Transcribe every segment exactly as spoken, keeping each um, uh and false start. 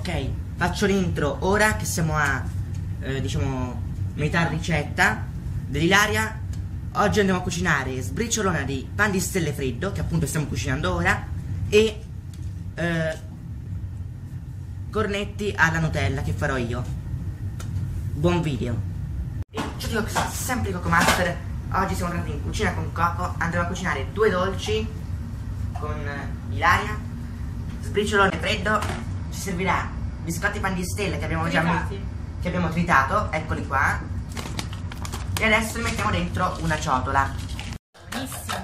Ok, faccio l'intro ora che siamo a, eh, diciamo, metà ricetta dell'Ilaria. Oggi andiamo a cucinare sbriciolona di pan di stelle freddo, che appunto stiamo cucinando ora, e eh, cornetti alla Nutella che farò io. Buon video. E ci dico che sono sempre Coco Master. Oggi siamo tornati in cucina con Coco. Andremo a cucinare due dolci con Ilaria. Sbriciolone freddo. Ci servirà biscotti pan di stelle che abbiamo già che abbiamo tritato, eccoli qua. E adesso li mettiamo dentro una ciotola. Buonissimo.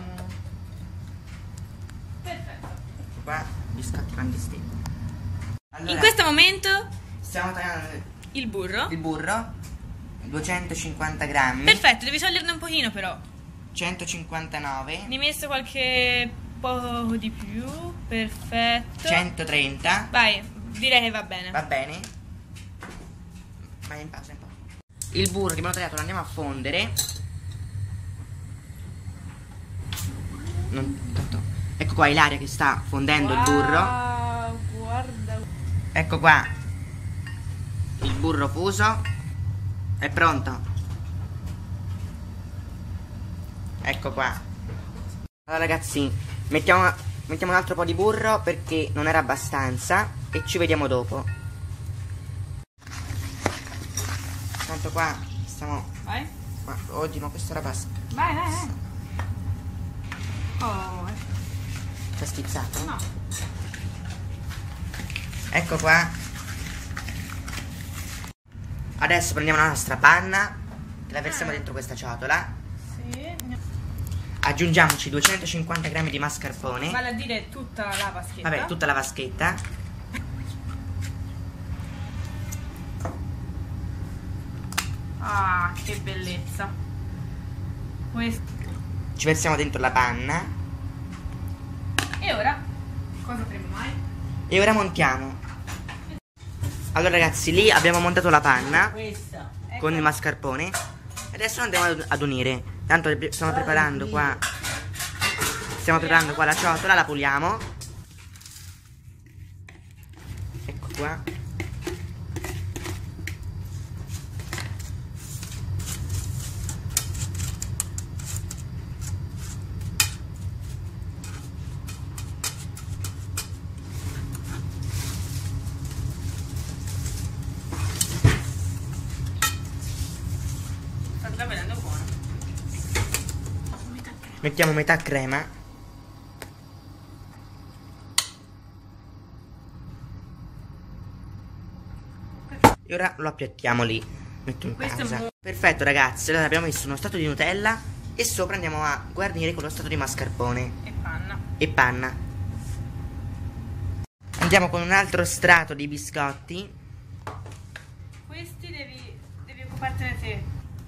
Perfetto. Ecco qua, biscotti pan di stelle. Allora, in questo momento stiamo tagliando il burro. il burro, duecentocinquanta grammi. Perfetto, devi toglierne un pochino però. centocinquantanove. Ne hai messo qualche po' di più. Perfetto. centotrenta. Vai, direi che va bene. Va bene. Vai in pausa, in pausa. Il burro che abbiamo tagliato lo andiamo a fondere. Non, tanto. Ecco qua Ilaria che sta fondendo wow, il burro. Guarda. Ecco qua il burro fuso. È pronto. Ecco qua. Allora ragazzi, mettiamo, mettiamo un altro po' di burro perché non era abbastanza. E ci vediamo dopo. Tanto qua stiamo. Vai. Ma oggi ma questa era basta. Vai, vai, vai. Oh, T'ha schizzato? no. Ecco qua. Adesso prendiamo la nostra panna, che la versiamo Ah. dentro questa ciotola. Sì. Aggiungiamoci duecentocinquanta grammi di mascarpone. Vale a dire tutta la vaschetta. Vabbè, tutta la vaschetta. Ah, che bellezza. Questo. Ci versiamo dentro la panna. E ora? Cosa faremo mai? E ora montiamo. Allora ragazzi, lì abbiamo montato la panna Questa. con il mascarpone. Adesso andiamo ad- ad unire. Tanto stiamo preparando qua. Stiamo preparando qua la ciotola, la puliamo. Ecco qua. Sta già venendo buono. Mettiamo metà crema. E ora lo appiattiamo lì. Metto in Questo è pausa. mo- Perfetto ragazzi, allora abbiamo messo uno strato di Nutella. E sopra andiamo a guarnire con lo strato di mascarpone E panna. e panna. Andiamo con un altro strato di biscotti. Questi devi, devi occupartene te.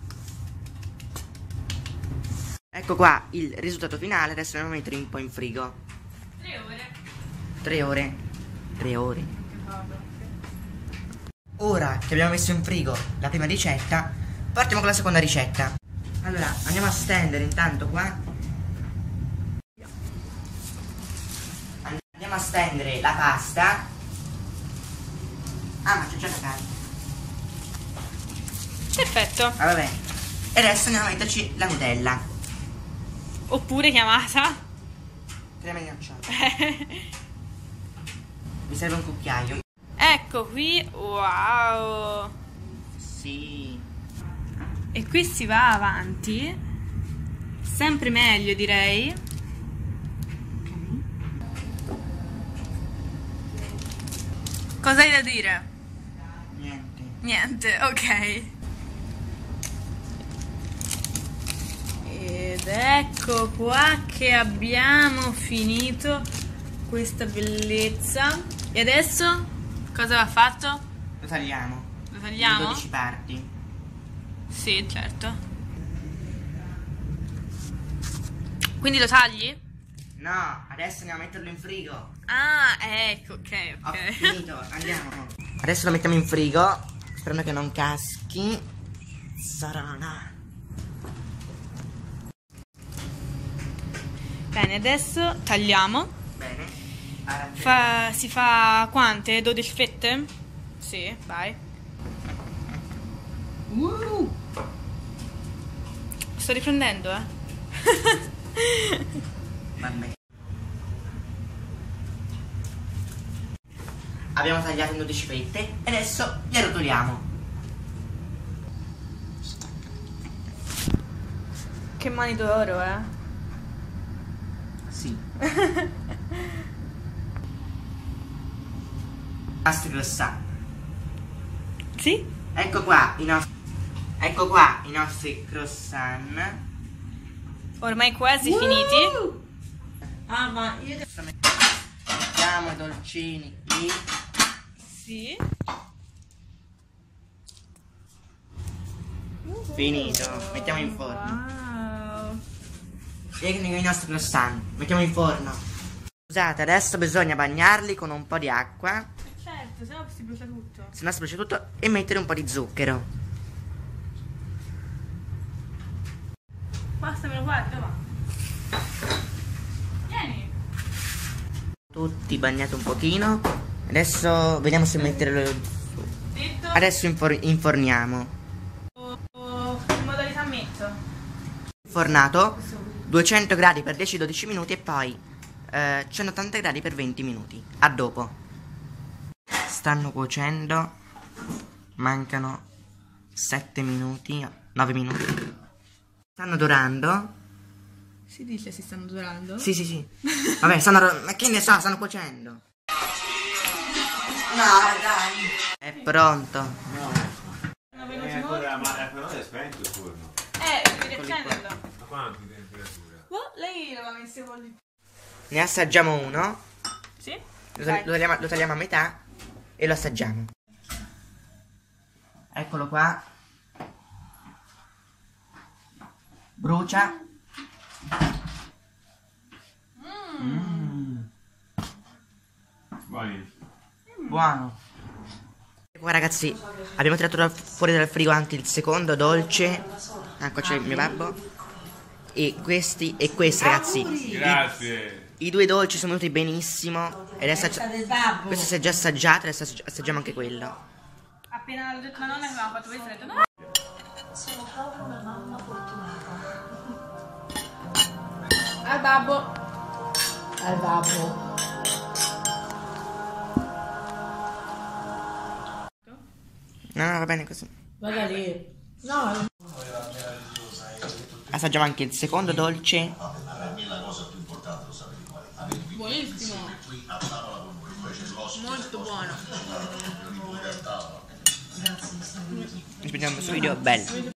Ecco qua il risultato finale. Adesso andiamo a mettere un po' in frigo. Tre ore. Tre ore. Tre ore. Che vado. Ora che abbiamo messo in frigo la prima ricetta, partiamo con la seconda ricetta. Allora, andiamo a stendere intanto qua. Andiamo a stendere la pasta. Ah, ma c'è già la carne. Perfetto. Ah, vabbè. E adesso andiamo a metterci la Nutella. Oppure chiamata. Crema di nocciole. Mi serve un cucchiaio. Ecco qui. Wow. Sì. E qui si va avanti. Sempre meglio, direi. Cosa hai da dire? Niente. Niente, ok. Ed ecco qua che abbiamo finito questa bellezza. E adesso cosa va fatto? Lo tagliamo. Lo In tagliamo? dodici parti. Sì, certo. Quindi lo tagli? No, adesso andiamo a metterlo in frigo. Ah, ecco, ok, Ho ok. finito, andiamo. Adesso lo mettiamo in frigo, sperando che non caschi. Sarana. Bene, adesso tagliamo. Bene. Arancione. Fa- si fa quante? dodici fette? Sì, vai. Uh. Sto riprendendo, eh. Vabbè. Abbiamo tagliato in dodici fette e adesso le rotoliamo. Che mani d'oro, eh. Sì. Nostri croissant. Sì? Ecco qua i nostri Ecco qua i nostri croissant. Ormai quasi uh! finiti. Ah, ma io adesso mettiamo i dolcini qui. Sì. Finito. Mettiamo in forno. Wow. Tecnico i nostri croissant. Mettiamo in forno. Scusate, adesso bisogna bagnarli con un po' di acqua. Certo, se no si brucia tutto. Se no si brucia tutto. E mettere un po' di zucchero. Basta, me lo guarda, va. Vieni. Tutti bagnati un pochino. Adesso vediamo se metterlo. Detto. Adesso infor inforniamo. Oh, oh, in modalità metto. Fornato duecento gradi per dieci dodici minuti e poi eh, centottanta gradi per venti minuti. A dopo. Stanno cuocendo. Mancano sette minuti, nove minuti. Stanno dorando. Si dice si stanno dorando? Sì, sì, sì. Vabbè, stanno. Ma che ne so, stanno cuocendo. No, dai. È pronto. No. È ancora, ma però è spento il forno. Eh, devi accenderlo. A quanto di temperatura? Oh, lei l'aveva messo con di... Ne assaggiamo uno. Sì? Lo, lo, tagliamo, lo tagliamo a metà e lo assaggiamo. Eccolo qua. Brucia. Mm. Buoni. Buono. E qua ragazzi, abbiamo tirato da- fuori dal frigo anche il secondo dolce. Ah, qua c'è il mio babbo. E questi e questi ragazzi. Grazie. I due dolci sono venuti benissimo. E adesso questo si è già assaggiato, adesso assaggi- assaggiamo anche quello. Appena l'ho detto la nonna che aveva fatto questo, ho detto no. Sono proprio una mamma fortunata. Al babbo. Al babbo. No, no, va bene così. Guarda lì. No. Assaggiamo anche il secondo dolce. Buonissimo. Molto buono. Ci vediamo in questo video bello.